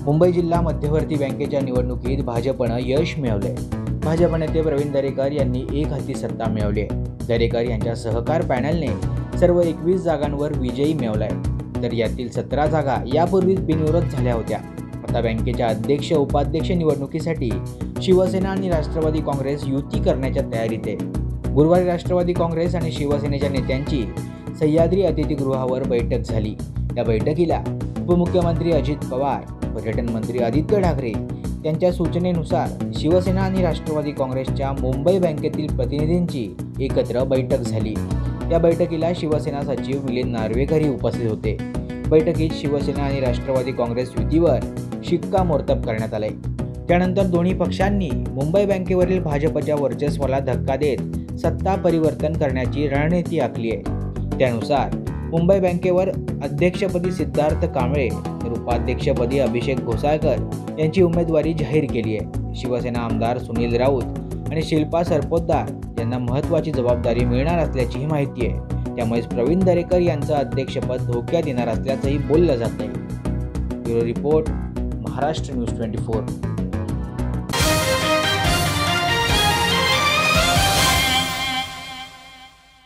मुंबई जिल्हा मध्यवर्ती बँकेच्या निवडणुकीत भाजपनं यश मिळवले. भाजप नेते प्रवीण दरेकर यांनी एक हाती सत्ता मिळवली आहे. दरेकर यांच्या सहकार पॅनलने सर्व 21 जागांवर विजयी मिळवलाय, तर यातील 17 जागा यापूर्वीच बिनविरोध झाल्या होत्या. आता बँकेच्या अध्यक्ष उपाध्यक्ष निवडणुकीसाठी शिवसेना आणि राष्ट्रवादी काँग्रेस युती करण्याच्या तयारीत आहे. गुरुवारी राष्ट्रवादी काँग्रेस आणि शिवसेनेच्या नेत्यांची सह्याद्री अतिथीगृहावर बैठक झाली. या बैठकीला उपमुख्यमंत्री अजित पवार, पर्यटन मंत्री आदित्य ठाकरे यांच्या सूचनेनुसार शिवसेना आणि राष्ट्रवादी काँग्रेसच्या मुंबई बँकेतील प्रतिनिधींची एकत्र बैठक झाली. या बैठकीला शिवसेना सचिव मिलिंद नार्वेकरही उपस्थित होते. बैठकीत शिवसेना आणि राष्ट्रवादी काँग्रेस युतीवर शिक्कामोर्तब करण्यात आले. त्यानंतर दोन्ही पक्षांनी मुंबई बँकेवरील भाजपच्या वर्चस्वाला धक्का देत सत्ता परिवर्तन करण्याची रणनीती आखली आहे. त्यानुसार मुंबई बँकेवर अध्यक्षपदी सिद्धार्थ कांबळे तर उपाध्यक्षपदी अभिषेक घोसाळकर यांची उमेदवारी जाहीर केली आहे. शिवसेना आमदार सुनील राऊत आणि शिल्पा सरपोतदार यांना महत्त्वाची जबाबदारी मिळणार असल्याचीही माहिती आहे. त्यामुळेच प्रवीण दरेकर यांचं अध्यक्षपद धोक्यात येणार असल्याचंही बोललं जात आहे. Bureau report, Maharashtra news 24.